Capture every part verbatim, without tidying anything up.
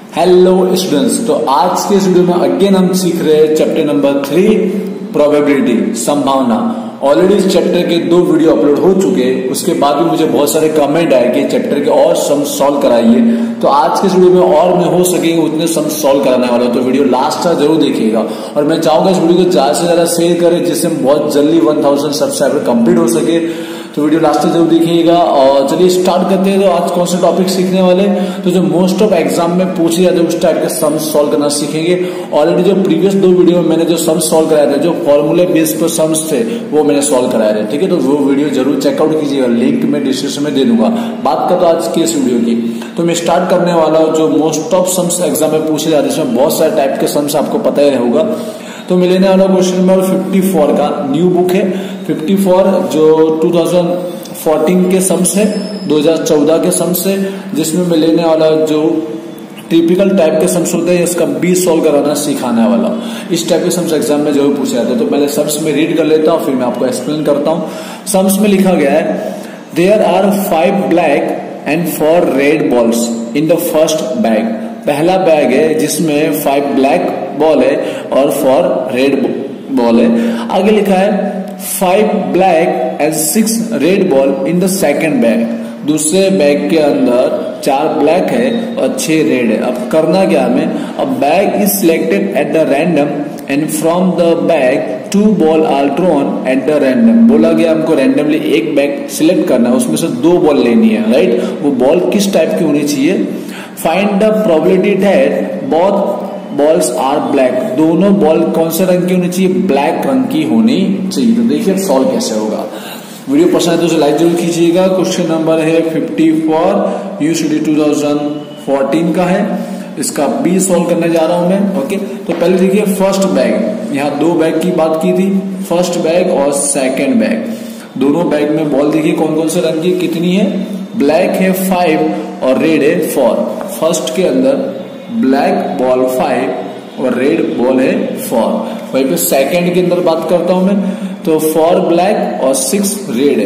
Hello students, तो आज के इस वीडियो में अगेन हम सीख रहे हैं चैप्टर नंबर थ्री प्रोबेबिलिटी, संभावना। ऑलरेडी इस चैप्टर के दो वीडियो अपलोड हो चुके हैं, उसके बाद भी मुझे बहुत सारे कमेंट आए कि चैप्टर के और सम सॉल्व कराइए। तो आज के इस वीडियो में और मैं हो सके उतने सम सॉल्व कराने वाला हूं, तो वीडियो लास्ट तक जरूर देखिएगा। और मैं चाहूंगा इस वीडियो को ज्यादा से ज्यादा शेयर करें जिससे बहुत जल्दी वन थाउजेंड सब्सक्राइबर कंप्लीट हो सके। तो वीडियो लास्ट तक जरूर देखिएगा। और चलिए स्टार्ट करते हैं। तो आज कौन सा टॉपिक सीखने वाले, तो जो मोस्ट ऑफ एग्जाम में पूछे जाते हैं उस टाइप के सम सॉल्व करना सीखेंगे। ऑलरेडी जो प्रीवियस दो वीडियो में मैंने जो सम सॉल्व कराए थे, जो फॉर्मूले बेस पर सम्स थे, वो मैंने सॉल्व कराए थे। ठीक है, तो वो वीडियो जरूर चेकआउट कीजिएगा, लिंक मैं डिस्क्रिप्शन में दे दूंगा। बात करता हूं आज की इस वीडियो की, तो मैं स्टार्ट करने वाला हूं जो मोस्ट ऑफ सम्स एग्जाम में पूछे जाते हैं, इसमें बहुत सारे टाइप के सम्स आपको पता ही होगा। तो मैं लेने वाला क्वेश्चन नंबर फिफ्टी फोर का, न्यू बुक है फिफ्टी फोर, जो टू थाउजेंड फोर्टीन के सम्स है, दो हज़ार चौदह के सम्स है, जिसमें मैं लेने वाला जो टिपिकल टाइप के सम्स होते हैं इसका बी सॉल्व कराना सिखाने वाला। इस टाइप के सम्स एग्जाम में जरूर पूछे जाते हैं। तो पहले सम्स में रीड कर लेता हूँ, फिर मैं आपको एक्सप्लेन करता हूँ। सम्स में लिखा गया है, there are five black and four red balls in the first bag. पहला बैग है जिसमें फाइव ब्लैक बॉल है और फोर रेड बॉल है। आगे लिखा है five black and six red ball in the second bag. दूसरे बैग के अंदर चार ब्लैक है और छह रेड है। अब करना क्या हमें, अब bag is selected at the random and from the bag two ball are drawn at the random. बोला गया हमको रैंडमली एक बैग सिलेक्ट करना है, उसमें से दो बॉल लेनी है, राइट। वो बॉल किस टाइप की होनी चाहिए। Find the probability that both balls are black. दोनों बॉल कौन से रंग की होनी चाहिए, ब्लैक रंग की होनी चाहिए। तो देखिए सॉल्व कैसे होगा। वीडियो पसंद है तो उसे लाइक जरूर कीजिएगा। क्वेश्चन नंबर है fifty four, UCD two thousand fourteen का है। इसका बी सॉल्व करने जा रहा हूं मैं। ओके, तो पहले देखिए फर्स्ट बैग, यहाँ दो बैग की बात की थी, फर्स्ट बैग और सेकेंड बैग। दोनों बैग में बॉल देखिए कौन कौन से रंग की कितनी है, ब्लैक है फाइव और रेड है फोर। फर्स्ट के अंदर ब्लैक बॉल फाइव और रेड बॉल है फोर। वहीं पे सेकंड के अंदर बात करता हूं मैं, तो फोर ब्लैक और सिक्स रेड है।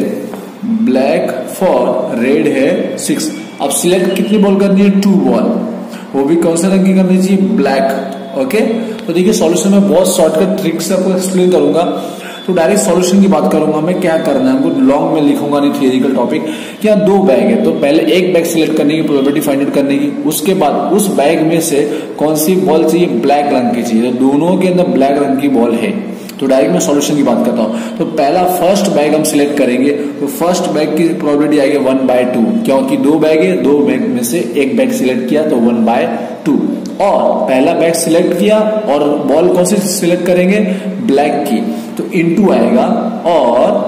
ब्लैक फोर, रेड है सिक्स। अब सिलेक्ट कितनी बॉल करनी है, टू बॉल। वो भी कौन से रंग की करनी चाहिए, ब्लैक। ओके, तो देखिए सॉल्यूशन में बहुत शॉर्टकट ट्रिक से आपको एक्सप्लेन करूंगा। तो डायरेक्ट सॉल्यूशन की बात करूंगा मैं, क्या करना है हमको, लॉन्ग में लिखूंगा नहीं थियरिकल टॉपिक। क्या दो बैग है, तो पहले एक बैग सिलेक्ट करने की, प्रोबेबिलिटी फाइंड आउट करने की। उसके बाद उस बैग में से कौन सी बॉल चाहिए, ब्लैक रंग की चाहिए। तो दोनों के अंदर ब्लैक रंग की बॉल है। तो डायरेक्ट मैं सॉल्यूशन की बात करता हूं। तो पहला फर्स्ट बैग हम सिलेक्ट करेंगे, तो फर्स्ट बैग की प्रोबेबिलिटी आएगी वन बाय टू, क्योंकि दो बैग है, दो बैग में से एक बैग सिलेक्ट किया तो वन बाय टू। और पहला बैग सिलेक्ट किया और बॉल कौन सी सिलेक्ट करेंगे, ब्लैक की, तो इनटू आएगा। और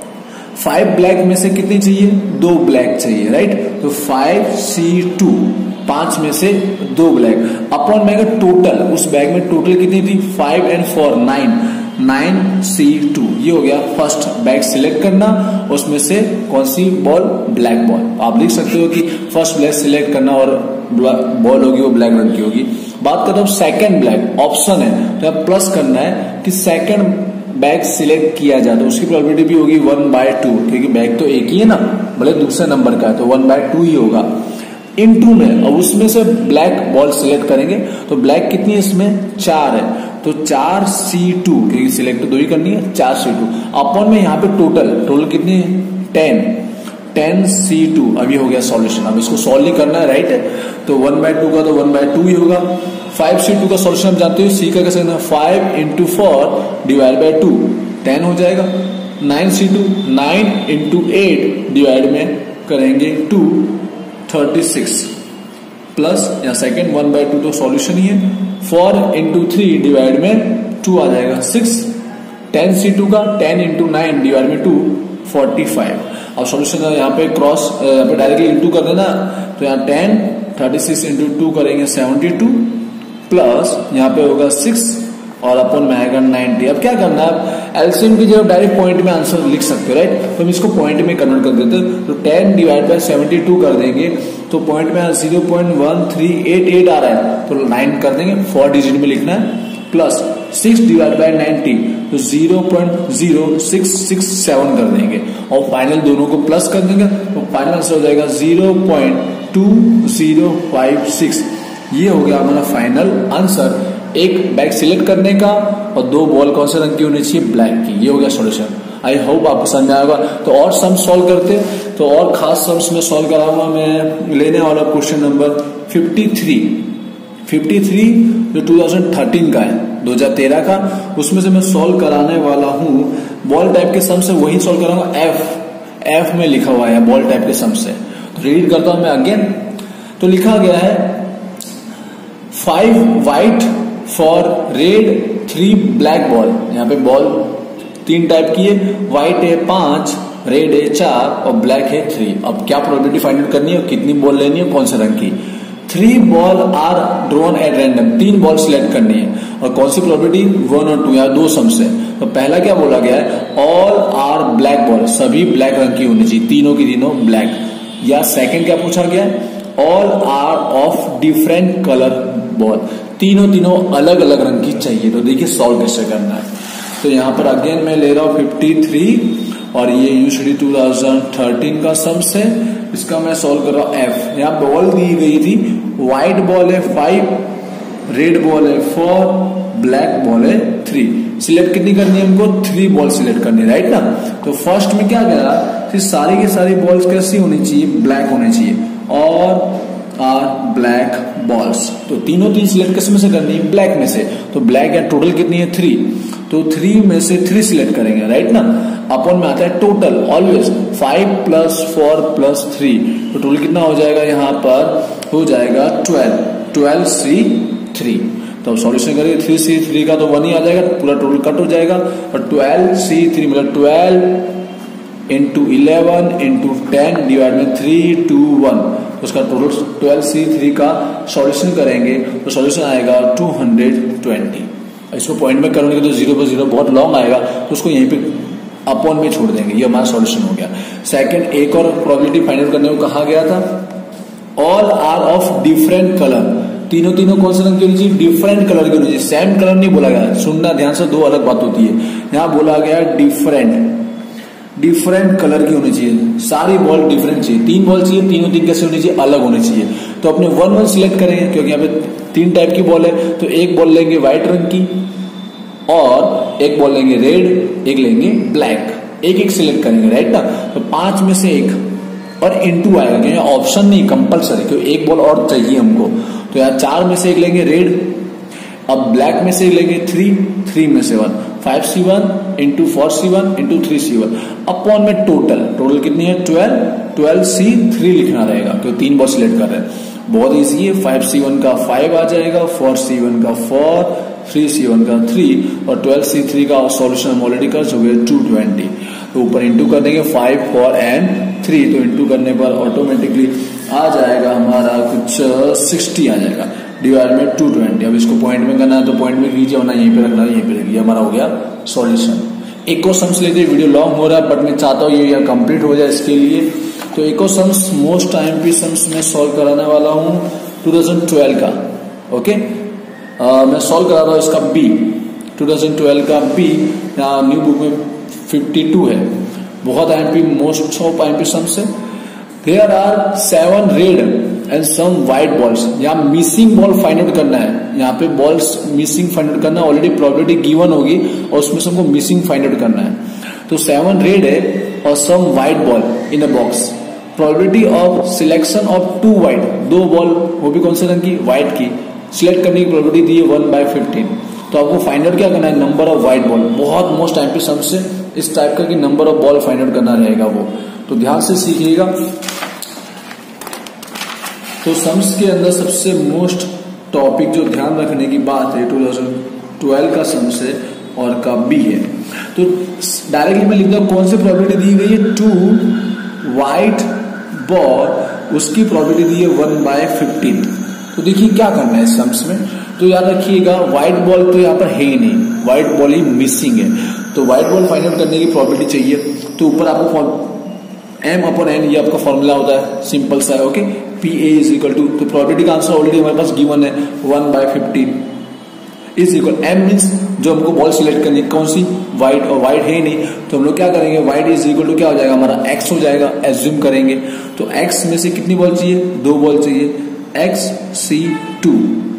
फाइव ब्लैक में से कितनी चाहिए, दो ब्लैक चाहिए, राइट। तो फाइव सी टू, पांच में से दो ब्लैक, अपॉन में टोटल, उस बैग में टोटल कितनी थी, five and four, nine, nine C two. ये हो गया फर्स्ट बैग सिलेक्ट करना, उसमें से कौन सी बॉल, ब्लैक बॉल। आप लिख सकते हो कि फर्स्ट ब्लैक सिलेक्ट करना और बॉल होगी वो ब्लैक रंग की होगी। बात करता हूं सेकंड ब्लैक, ऑप्शन है तो प्लस करना है कि सेकंड बैग सिलेक्ट किया जाए, तो उसकी प्रोबेबिलिटी भी होगी वन बाय टू, क्योंकि बैग तो एक ही है ना, भले दूसरे नंबर का है, तो वन बाय टू ही होगा। इन टू में अब उसमें से ब्लैक बॉल सिलेक्ट करेंगे, तो ब्लैक कितनी है इसमें, चार है, तो चार सी टू, क्योंकि सिलेक्ट दो ही करनी है, चार सी टू। अपॉन में यहाँ पे टोटल, टोटल कितनी है, टेन, टेन सी टू। अभी हो गया सॉल्यूशन। अब इसको सॉल्व ही करना है, राइट है। तो वन बाय टू का तो वन बाय टू ही होगा। फाइव सी टू का सॉल्यूशन आप जानते हो, सी का कैसे करना है, five into four divide by two, ten हो जाएगा। Nine C two, nine into eight divide में करेंगे टू, थर्टी सिक्स, प्लस यहाँ सेकेंड वन बाय टू तो सॉल्यूशन ही है। फोर इंटू थ्री डिवाइड में टू आ जाएगा, सिक्स। टेन सी टू का टेन इंटू नाइन डिवाइड में टू, फोर्टी फाइव। अब सॉल्यूशन यहाँ पे क्रॉस, यहाँ पे डायरेक्टली इंटू कर देना, तो यहाँ ten, thirty six into two करेंगे सेवेंटी टू, प्लस यहाँ पे होगा सिक्स और अपन में आएगा नाइनटी। अब क्या करना है, एलसीएम की जगह डायरेक्ट पॉइंट में आंसर लिख सकते हो, राइट। तो हम इसको पॉइंट में कन्वर्ट कर देते हैं, तो ten divide by seventy two कर देंगे, तो पॉइंट में zero point one three eight eight आ रहा है, तो नाइन कर देंगे, फोर डिजिट में लिखना है, plus six divide by ninety, तो zero point zero six six seven कर देंगे, और फाइनल दोनों को प्लस कर देंगे, तो फाइनल आंसर हो जाएगा zero point two zero five six. ये हो गया हमारा फाइनल आंसर। एक बैग सिलेक्ट करने का और दो बॉल कौन से रंग की होनी चाहिए, ब्लैक की। ये हो गया सॉल्यूशन। आई होप आपको समझ में आएगा। तो और सम सॉल्व करते, तो और खास सम्स में सॉल्व कराऊंगा। मैं लेने वाला question number fifty three fifty three जो टू थाउजेंड थर्टीन का है, दो हज़ार तेरह का, उसमें से मैं सॉल्व कराने वाला हूं। बॉल टाइप के सम से वही सॉल्व कराऊंगा। एफ एफ में लिखा हुआ है बॉल टाइप के सम से। तो रीड करता हूं मैं अगेन। तो लिखा गया है five white four red three black ball. यहाँ पे बॉल तीन टाइप की है, व्हाइट है पांच, रेड है चार और ब्लैक है थ्री। अब क्या प्रोबेबिलिटी फाइंड आउट करनी है, कितनी बॉल लेनी है, कौन से रंग की। Three ball are drawn at random, तीन बॉल सिलेक्ट करनी है और कौन सी प्रोबेबिलिटी, वन और टू, या दो सम्स है। तो पहला क्या बोला गया है, ऑल आर ब्लैक बॉल, सभी ब्लैक रंग की होनी चाहिए, तीनों की तीनों ब्लैक। या सेकंड क्या पूछा गया है, all are of different colour ball, तीनों तीनों अलग अलग रंग की चाहिए। तो देखिए सॉल्व कैसे करना है। तो यहाँ पर अगेन मैं ले रहा हूँ फिफ्टी थ्री और ये यूजुअली टू थाउजेंड थर्टीन का सम्स है। इसका मैं सॉल्व कर रहा हूँ एफ। यहाँ बॉल दी गई थी, व्हाइट बॉल है फाइव, रेड बॉल है फोर, ब्लैक बॉल है थ्री। सिलेक्ट कितनी करनी है हमको, थ्री बॉल सिलेक्ट करनी है, राइट ना। तो फर्स्ट में क्या करा कि सारी की सारी बॉल्स कैसी होनी चाहिए, ब्लैक होनी चाहिए। और आर ब्लैक बॉल्स, तो तीनों तीन सिलेक्ट किस में से करनी है, ब्लैक में से। तो ब्लैक या टोटल कितनी है, थ्री। तो थ्री में से थ्री सिलेक्ट करेंगे, राइट ना। अपन में आता है total always, five plus four plus three, तो टोटल कितना हो जाएगा, यहाँ पर हो जाएगा ट्वेल्व, ट्वेल्व सी थ्री। तो सॉल्यूशन करेंगे, थ्री सी थ्री का तो वन ही आ जाएगा, पूरा टोटल कट हो जाएगा। और ट्वेल्व सी थ्री मतलब twelve into eleven into ten divide में थ्री टू वन, उसका टोटल ट्वेल्व सी थ्री का सॉल्यूशन करेंगे तो सॉल्यूशन आएगा टू हंड्रेड ट्वेंटी। इसको पॉइंट में करोगे तो जीरो पर जीरो बहुत लॉन्ग आएगा, तो उसको यहीं पे अपॉन में छोड़ देंगे। ये हमारा सॉल्यूशन हो गया। सेकंड, एक और प्रोबेबिलिटी फाइंड आउट करने को कहा गया था, all are of different colour, तीनों तीनों कौन से रंग की होनी चाहिए, डिफरेंट कलर की होनी चाहिए। सेम कलर नहीं बोला गया, सुनना ध्यान से, दो अलग बात होती है। यहाँ बोला गया डिफरेंट, डिफरेंट कलर की होनी चाहिए, सारी बॉल डिफरेंट चाहिए। तीन बॉल चाहिए, तीनों तीन कैसे होनी चाहिए, अलग होनी चाहिए। तो अपने वन वन सिलेक्ट करेंगे क्योंकि यहाँ पे तीन टाइप की बॉल है। तो एक बॉल लेंगे व्हाइट रंग की और एक बॉल लेंगे रेड, एक लेंगे ब्लैक, एक एक सिलेक्ट करेंगे, राइट ना। तो पांच में से एक और इनटू आएगा, क्योंकि ऑप्शन नहीं, कंपलसरी, क्योंकि एक बॉल और चाहिए हमको। तो यहाँ चार में से एक लेंगे रेड, अब ब्लैक में से लेंगे थ्री, थ्री में से one, five C one into four C one into three C one upon में टोटल, टोटल कितनी है ट्वेल्व, ट्वेल्व सी थ्री लिखना रहेगा क्योंकि तीन बॉल सिलेक्ट कर रहे हैं। बहुत इजी है, फाइव सी वन का फाइव आ जाएगा, फोर सी वन का फोर, थ्री सी वन का थ्री और ट्वेल्व सी थ्री का सॉल्यूशन हम ऑलरेडी कर चुके टू ट्वेंटी। तो ऊपर इंटू कर देंगे फाइव फोर एंड थ्री, तो इंटू करने पर ऑटोमेटिकली आ जाएगा हमारा कुछ सिक्सटी आ जाएगा, डिवाइड में टू ट्वेंटी। अब इसको पॉइंट में करना है तो पॉइंट में कीजिए, वरना यहीं पे रखना है, यहीं पे रखिए। हमारा हो गया सॉल्यूशन। एक और सम्स लेते, वीडियो लॉन्ग हो रहा है बट मैं चाहता हूँ ये कंप्लीट हो जाए, इसके लिए तो एक और सम्स मोस्ट आईएमपी सम्स में सॉल्व कराने वाला हूँ टू थाउजेंड ट्वेल्व का। ओके, आ, मैं सॉल्व करा रहा हूँ इसका बी, टू थाउजेंड ट्वेल्व का बी। यहाँ न्यू बुक में फिफ्टी टू है। बहुत IMP, most of IMP sums है। There are seven red and some white balls. यहाँ मिसिंग बॉल फाइंड आउट करना है, यहाँ पे बॉल्स मिसिंग फाइंड आउट करना, ऑलरेडी प्रोबेबिलिटी गिवन होगी और उसमें से हमको मिसिंग फाइंड आउट करना है। तो सेवन रेड है और some white ball in a box, probability of selection of two white, दो बॉल, वो भी कौन से रंग की, व्हाइट की, सिलेक्ट करने की प्रोबेबिलिटी दी है वन बाय फिफ्टीन। तो आपको फाइंड आउट क्या करना है, नंबर ऑफ व्हाइट बॉल। बहुत मोस्ट आईएमपी सम्स से इस टाइप का कि number of ball find out करना रहेगा वो, तो ध्यान से सीखिएगा। तो सम्स के अंदर सबसे मोस्ट टॉपिक जो ध्यान रखने की बात है टू थाउजेंड ट्वेल्व का सम्स है और का बी है। तो डायरेक्टली मैं लिखता हूं कौन सी प्रोबेबिलिटी दी गई है, टू व्हाइट बॉल, उसकी प्रोबेबिलिटी दी है वन बाय फिफ्टीन। तो देखिए क्या करना है सम्स में, तो याद रखिएगा व्हाइट बॉल तो यहाँ पर है ही नहीं, व्हाइट बॉल ही मिसिंग है। तो व्हाइट बॉल फाइंड आउट करने की प्रोबेबिलिटी चाहिए, तो ऊपर आपको एम अपॉन एन ये आपका फॉर्मूला होता है, सिंपल सा है। Okay, P A is equal to, तो प्रोबेबिलिटी का आंसर ऑलरेडी हमारे पास गिवन है one by fifteen is equal, M means जो हमको बॉल सिलेक्ट करनी कौन सी, व्हाइट, और व्हाइट है ही नहीं तो हम लोग क्या करेंगे, व्हाइट इज इक्वल टू क्या हो जाएगा हमारा एक्स हो जाएगा, एज्यूम करेंगे। तो एक्स में से कितनी बॉल चाहिए, दो बॉल चाहिए, X C two,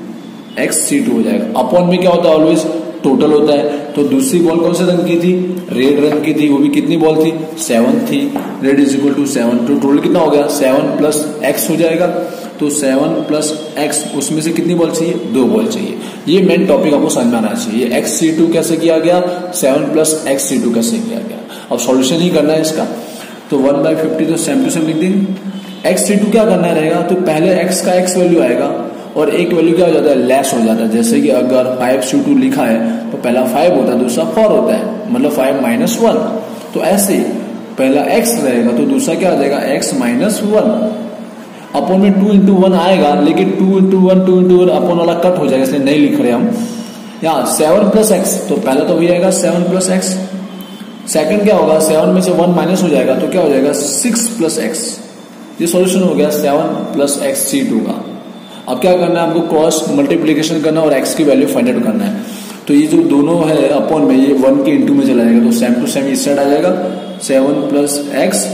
X C two हो जाएगा। अपॉन में क्या होता है, ऑलवेज टोटल होता है। तो दूसरी बॉल कौन से रंग की थी, रेड रंग की थी, वो भी कितनी बॉल थी, सेवन थी। Red is equal to seven, तो टोटल कितना हो गया, सेवन प्लस एक्स हो जाएगा। तो सेवन प्लस एक्स, उसमें से कितनी बॉल चाहिए, दो बॉल चाहिए। ये मेन टॉपिक आपको समझ में आना चाहिए। एक्स सी टू कैसे किया गया, seven plus X C two कैसे किया गया। अब सॉल्यूशन ही करना है इसका, तो वन बाई फिफ्टी तो सेम टू सेम लिख देंगे। एक्स सी टू क्या करना रहेगा, तो पहले एक्स का एक्स वैल्यू आएगा और एक वैल्यू क्या हो जाता है, लेस हो जाता है। जैसे कि अगर फाइव सी टू लिखा है तो पहला फाइव होता है, दूसरा फोर होता है, मतलब फाइव माइनस वन। तो ऐसे पहला एक्स रहेगा तो दूसरा क्या आ जाएगा, एक्स माइनस वन। अपॉन में टू इंटू वन आएगा, लेकिन two into one two into one upon वाला कट हो जाएगा, इसलिए नहीं लिख रहे हम। यहाँ सेवन प्लस एक्स, तो पहला तो वही आएगा सेवन प्लस एक्स। सेकंड क्या होगा, सेवन में से वन माइनस हो जाएगा तो क्या हो जाएगा, सिक्स प्लस एक्स। ये सॉल्यूशन हो गया seven plus X C two का। अब क्या करना है, हमको क्रॉस मल्टीप्लीकेशन करना और एक्स की वैल्यू फाइंड आउट करना है। तो ये जो दोनों है अपॉन में, ये वन के इंटू में चला जाएगा, तो सेम टू सेम इस साइड आ जाएगा। सेवन प्लस एक्स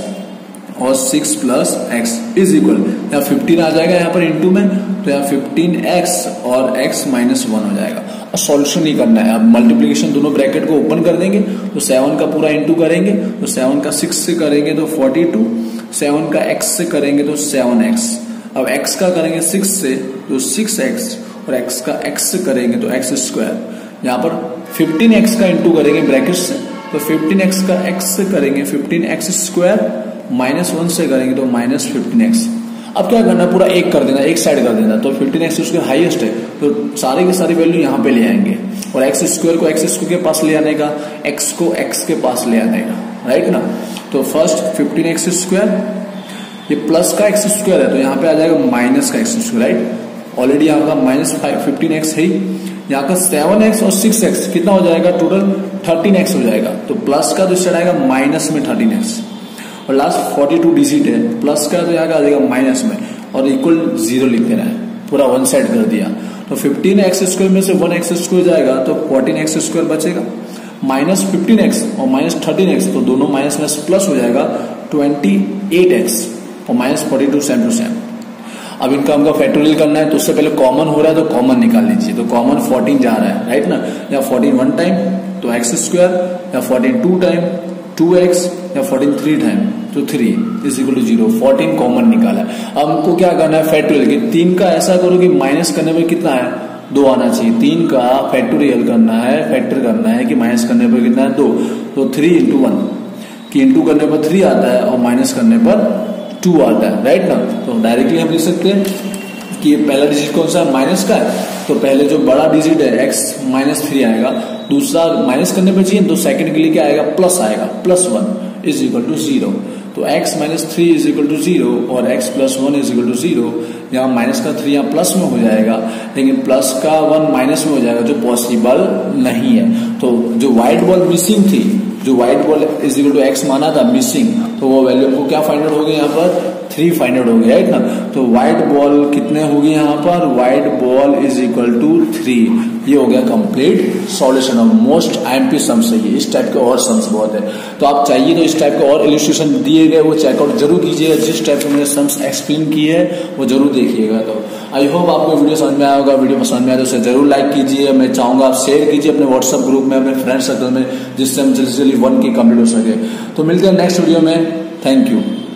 और six plus X is equal, यहाँ फिफ्टीन आ जाएगा यहाँ पर इंटू में, तो यहाँ फिफ्टीन एक्स और एक्स माइनस वन हो जाएगा। और सॉल्यूशन ही करना है। अब मल्टीप्लीकेशन दोनों ब्रैकेट को ओपन कर देंगे, तो सेवन का पूरा इंटू करेंगे, तो सेवन का सिक्स से करेंगे तो फोर्टी टू, सेवन का एक्स से करेंगे तो सेवन एक्स। अब x का करेंगे सिक्स से तो सिक्स एक्स, और x का x से करेंगे तो x स्क्वायर। यहाँ पर फिफ्टीन एक्स का इंटू करेंगे ब्रैकेट से, तो फिफ्टीन एक्स का x से करेंगे fifteen X square, minus one से करेंगे तो माइनस फिफ्टीन एक्स। अब क्या करना है, पूरा एक कर देना, एक साइड कर देना। तो फिफ्टीन एक्स स्क्वायर हाईएस्ट है, तो सारी की सारी वैल्यू यहाँ पे ले आएंगे, और एक्स स्क्वायर को एक्स स्क्वायर के पास ले आने का, x को x के पास ले आने का, राइट ना। तो फर्स्ट फिफ्टीन एक्स स्क्वायर, ये प्लस का एक्स स्क्वायर है तो यहाँ पे आ जाएगा माइनस का एक्स स्क्वायर, राइट। ऑलरेडी यहाँ का माइनस फिफ्टीन एक्स है ही। यहाँ का सेवन एक्स और सिक्स एक्स कितना हो जाएगा, टोटल थर्टीन एक्स हो जाएगा। तो प्लस का तो इस साइड आएगा माइनस में थर्टीन एक्स, और लास्ट फोर्टी टू डिजिट है, प्लस का तो यहाँ का आ जाएगा माइनस में, और इक्वल जीरो लिख देना है, पूरा वन साइड कर दिया। तो फिफ्टीन एक्स स्क्वायर में से वन एक्स स्क्वायर जाएगा तो फोर्टीन एक्स स्क्वायर बचेगा, माइनस फिफ्टीन एक्स और माइनस थर्टीन एक्स, तो दोनों माइनस में प्लस हो जाएगा ट्वेंटी एट एक्स और minus forty two same to same. अब इनका हमको फैक्टोरियल करना है, तो उससे पहले कॉमन हो रहा है तो कॉमन निकाल लीजिए। तो कॉमन फोर्टीन जा रहा है, राइट ना। या फोर्टीन वन टाइम तो एक्स स्क्वायर, या fourteen two time two X, या फोर्टीन थ्री टाइम तो three is equal to zero. Fourteen common निकाला है। अब हमको क्या करना है, फैक्टोरियल की तीन का ऐसा करो कि माइनस करने पर कितना है, दो आना चाहिए। तीन का फैक्टोरियल करना है, फैक्टर करना है कि माइनस करने पर कितना है, दो। तो थ्री इंटू वन, कि इंटू करने पर थ्री आता है और माइनस करने पर टू आता है, राइट ना। तो डायरेक्टली हम लिख सकते हैं कि पहला डिजिट कौन सा माइनस का है, तो पहले जो बड़ा डिजिट है x माइनस थ्री आएगा, दूसरा माइनस करने पर चाहिए तो सेकंड के लिए क्या आएगा, प्लस आएगा, plus one is equal to zero. तो x minus three is equal to zero और x plus one is equal to zero. यहाँ माइनस का थ्री यहाँ प्लस में हो जाएगा, लेकिन प्लस का वन माइनस में हो जाएगा, जो पॉसिबल नहीं है। तो जो व्हाइट बॉल मिसिंग थी, जो white ball is equal to X माना था मिसिंग, तो वो वैल्यू को क्या फाइंड आउट होगी, यहाँ पर थ्री फाइंड आउट होगी, राइट ना। तो व्हाइट बॉल कितने होगी यहाँ पर, white ball is equal to three. ये हो गया complete solution of most IMP sums है ये। इस टाइप के और सम्स बहुत है, तो आप चाहिए तो इस टाइप के और इलस्ट्रेशन दिए गए वो चेकआउट जरूर कीजिएगा। जिस टाइप के मैंने सम्स एक्सप्लेन किए है वो जरूर देखिएगा। तो आई होप आपको वीडियो समझ में आया होगा। वीडियो पसंद में आया तो उसे जरूर लाइक कीजिए। मैं चाहूंगा आप शेयर कीजिए अपने व्हाट्सएप ग्रुप में, अपने फ्रेंड सर्कल में, जिससे हम जल्दी से जल्दी वन की कंप्लीट हो सके। तो मिलते हैं नेक्स्ट वीडियो में। Thank you.